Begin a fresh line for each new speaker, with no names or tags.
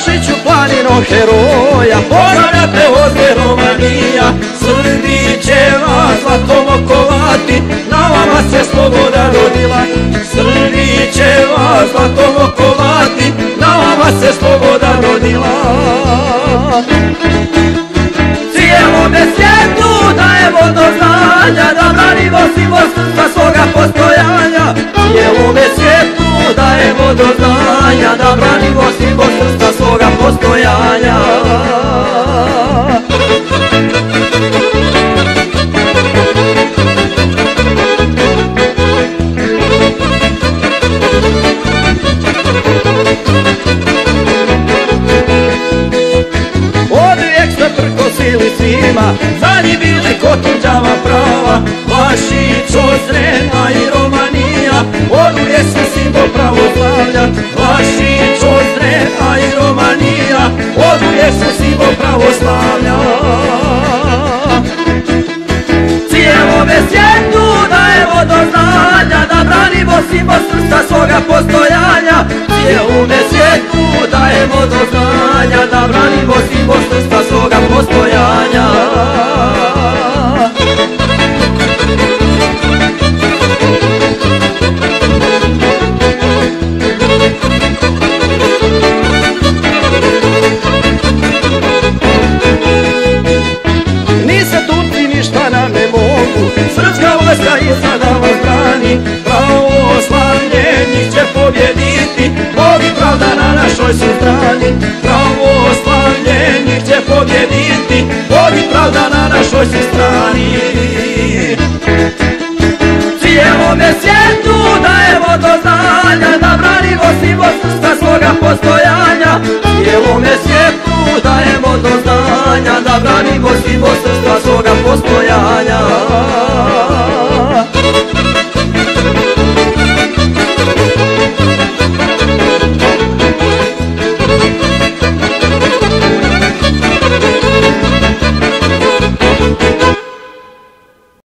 Vlašiću planino heroja, pozdravlja te ovdje Romanija. Srbi će vas zlatom okovati, na vama se sloboda rodila. Srbi će vas zlatom okovati, na vama se sloboda rodila. Cijelome svijetu dajemo do znanja, da branimo simbol srpstva svoga postojanja. Cijelome svijetu dajemo do znanja, da branimo simbol srpstva svoga postojanja. Zadnji bili Kotunđava prava, Vlašić, Ozrena i Romanija, oduvijek su simbol pravoslavlja. Vlašić, Ozrena i Romanija, oduvijek su simbol pravoslavlja. Cijelome svijetu dajemo do znanja, da branimo simbol srpstva svoga postojanja. Cijelome svijetu dajemo do znanja, da branimo simbol srpstva svoga postojanja. Srpska vojska i sada vas brani, pravoslavlje njih će pobjediti, Bog i pravda na našoj su strani. Pravoslavlje njih će pobjediti, Bog i pravda na našoj su strani.